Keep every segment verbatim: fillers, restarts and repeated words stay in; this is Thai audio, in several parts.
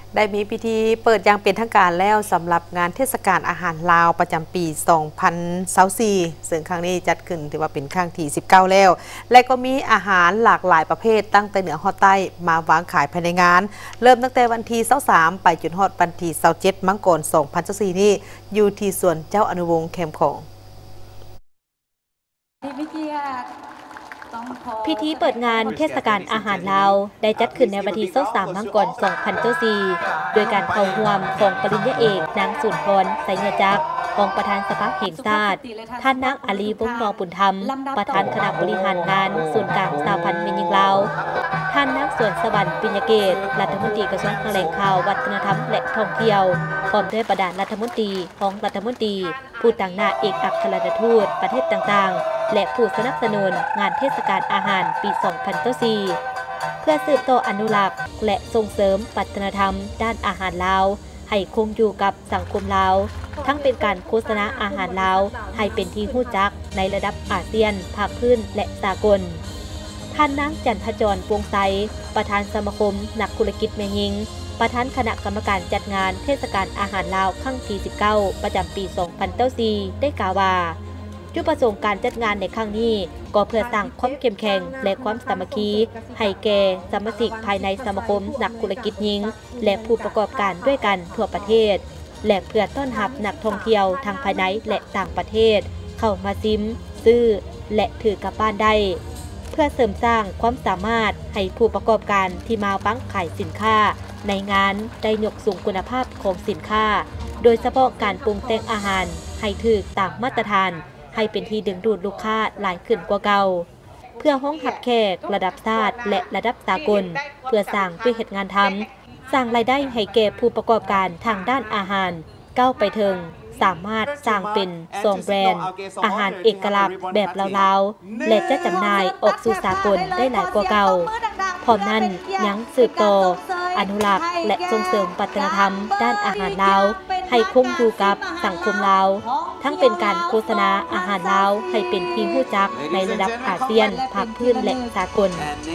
ได้มีพิธีเปิดอย่างเป็นทางการแล้วสำหรับงานเทศกาลอาหารลาวประจำปี สองพันยี่สิบสี่ ซึ่งครั้งนี้จัดขึ้นถือว่าเป็นครั้งที่ สิบเก้า แล้ว และก็มีอาหารหลากหลายประเภทตั้งแต่เหนือฮอดใต้มาวางขายภายในงาน เริ่มตั้งแต่วันที่ ยี่สิบสาม ไปจนฮอดวันที่ ยี่สิบเจ็ด มังกร สองพันยี่สิบสี่ นี้อยู่ที่สวนเจ้าอนุวงศ์แคมป์ของพิธีเปิดงานเทศกาลอาหารลาวได้จัดขึ้นในวันที่ ยี่สิบสาม มังกร สองพันยี่สิบสี่ โดยการเข้าร่วมของปริญญาเอกนางสุนทรไสยจักรรองประธานสภาแห่งชาติท่านนางอาลีวงศ์นองบุญธรรมประธานคณะบริหารงานศูนย์กลางสหพันธ์แม่หญิงลาวท่านนางสวนสวรรค์ปิญญเกตรัฐมนตรีกระทรวงแถลงข่าววัฒนธรรมและท่องเที่ยวพร้อมด้วยประดานรัฐมนตรีของรัฐมนตรีผู้ต่างหน้าเอกอัครราชทูตประเทศต่างๆและผู้สนับสนุนงานเทศกาลอาหารปี สองพันยี่สิบสี่ เพื่อสืบต่ออนุรักษ์และส่งเสริมวัฒนธรรมด้านอาหารลาวให้คงอยู่กับสังคมลาวทั้งเป็นการโฆษณาอาหารลาวให้เป็นที่รู้จักในระดับอาเซียนภาคพื้นและสากลท่านนางจันทจรปวงไซประธานสมาคมนักธุรกิจแม่หญิงประธานคณะกรรมการจัดงานเทศกาลอาหารลาวครั้งที่ สิบเก้า ประจำปี สองพันยี่สิบสี่ ได้กล่าวว่าจุดประสงค์การจัดงานในครั้งนี้ก็เพื่อสร้างความเข้มแข็งและความสามัคคีให้แก่สมาชิกภายในสมาคมนักธุรกิจหญิงและผู้ประกอบการด้วยกันทั่วประเทศและเพื่อต้อนรับนักท่องเที่ยวทางภายในและต่างประเทศเข้ามาซิมซื้อและถือกลับบ้านได้เพื่อเสริมสร้างความสามารถให้ผู้ประกอบการที่มาบังขายสินค้าในงานได้ยกสูงคุณภาพของสินค้าโดยเฉพาะการปรุงแต่งอาหารให้ถูกตามมาตรฐานให้เป็นที่ดึงดูดลูกค้าหลายขึ้นกว่าเก่าเพื่อห้องหับแขกระดับชาติและระดับสากลเพื่อสร้างด้วยเหตุงานทำสร้างรายได้ให้แก่ผู้ประกอบการทางด้านอาหารก้าวไปถึงสามารถสร้างเป็นสองแบรนด์อาหารเอกลักษณ์แบบลาวๆและจะจำหน่ายออกสู่สากลได้หลายกว่าเก่าพร้อมนั้นยังสืบต่ออนุรักษ์และส่งเสริมวัฒนธรรมด้านอาหารลาวให้คงอยู่กับสังคมลาวทั้งเป็นการโฆษณาอาหารลาวให้เป็นที่รู้จักในระดับอาเซียนภาคพื้นและสากล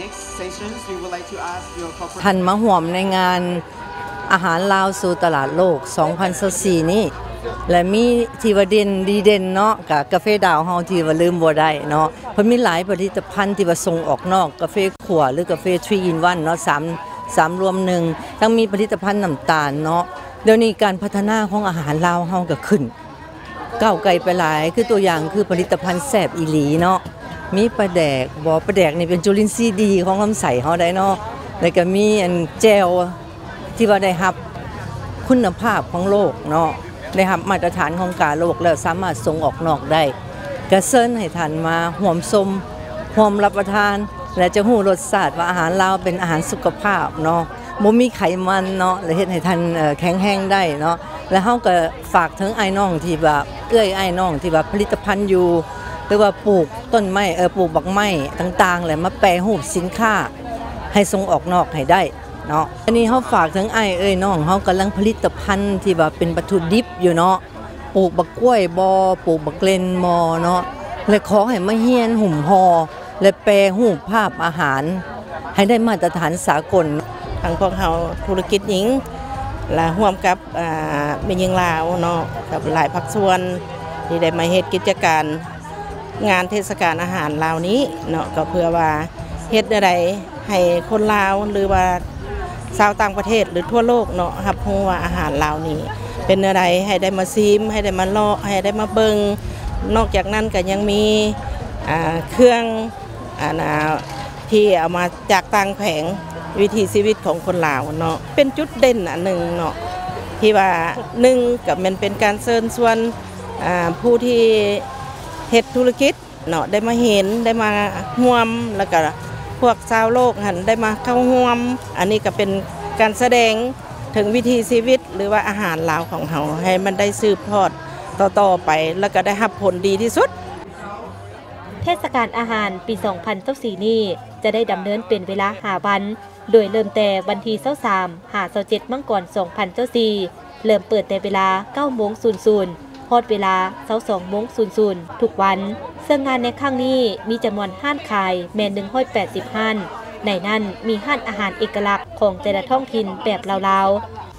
ท่านมาห่วมในงานอาหารลาวสู่ตลาดโลก สองพันยี่สิบสี่ นี้และมีที่ว่าเด่นดีเด่นเนาะกับกาแฟดาวเฮาที่ว่าลืมบ่ได้เนาะเพราะมีหลายผลิตภัณฑ์ที่ว่าส่งออกนอกกาแฟขั่วหรือกาแฟทรีอินวันเนาะ3 3รวมหนึ่งทั้งมีผลิตภัณฑ์น้ำตาลเนาะเดี๋ยวนี้การพัฒนาของอาหารลาวเฮาก็ขึ้นก้าวไกลไปหลายคือตัวอย่างคือผลิตภัณฑ์แซ่บอีหลีเนาะมีปลาแดกบ่ปลาแดกนี่เป็นจุลินทรีย์ดีของลำไส้เฮาได้เนาะแล้วก็มีอันแจ่วที่ว่าได้รับคุณภาพของโลกเนาะได้รับมาตรฐานของการโลกแล้วสามารถส่งออกนอกได้กระเซิญให้ท่านมาห่วมชมห่วมรับประทานและจะรู้รสชาติว่าอาหารลาวเป็นอาหารสุขภาพเนาะบ่มีไขมันเนาะและเฮ็ดให้ท่านแข็งแรงได้เนาะแล้วเฮาก็ฝากถึงไอ้น้องที่ว่าเอื้อยไอ้น้องที่ว่าผลิตภัณฑ์อยู่หรือว่าปลูกต้นไม้เออปลูกบักไม้ต่างๆแล้วมาแปรรูปสินค้าให้ส่งออกนอกให้ได้เนาะอันนี้เฮาฝากถึงไอ้เอ้ยน้องเฮากำลังผลิตภัณฑ์ที่ว่าเป็นวัตถุดิบอยู่เนาะปลูกบักกล้วยบ่ปลูกบักเลนมอเนาะและขอให้มาเฮียนหุ่มห่อและแปรรูปภาพอาหารให้ได้มาตรฐานสากลทางพวกเราธุรกิจหญิงและร่วมกับแม่หญิงลาวเนาะกับหลายภาคส่วนที่ได้มาเฮ็ดกิจการงานเทศกาลอาหารลาวนี้เนาะก็เพื่อว่าเฮ็ดอะไรให้คนลาวหรือว่าชาวต่างประเทศหรือทั่วโลกเนาะรับรู้ว่าอาหารลาวนี้เป็นอะไรให้ได้มาซิมให้ได้มาเลาะให้ได้มาเบิ่งนอกจากนั้นก็ยังมีเครื่องที่เอามาจากต่างแผงวิถีชีวิตของคนลาวเนาะเป็นจุดเด่นอันหนึ่งเนาะที่ว่าหนึ่งกับมันเป็นการเชิญชวนผู้ที่เฮ็ดธุรกิจเนาะได้มาเห็นได้มาร่วมแล้วก็พวกชาวโลกหันได้มาเข้าร่วมอันนี้ก็เป็นการแสดงถึงวิถีชีวิตหรือว่าอาหารลาวของเราให้มันได้สืบทอดต่อๆไปแล้วก็ได้รับผลดีที่สุดเทศกาลอาหารปี สองพันยี่สิบสี่ นี้จะได้ดำเนินเป็นเวลาห้าวันโดยเริ่มแต่วันที่ ยี่สิบสาม ถึง ยี่สิบเจ็ด มังกร สองพันยี่สิบสี่ เริ่มเปิดแต่เวลา เก้าโมง ฮอดเวลา ยี่สิบสองโมง ทุกวันซึ่งงานในครั้งนี้มีจำนวนห้านขายแม่นหนึ่งร้อยแปดสิบห้านในนั้นมีห้านอาหารเอกลักษณ์ของแต่ละท้องถิ่นแบบลาวๆ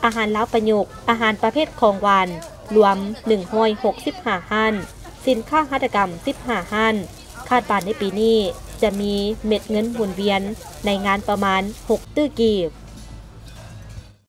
อาหารลาวประยุกต์อาหารประเภทของหวานรวมหนึ่งร้อยหกสิบห้าฮั่นสินค้าหัตถกรรมสิบห้าฮั่นคาดว่าในปีนี้จะมีเม็ดเงินหมุนเวียนในงานประมาณหกตื้อกีบ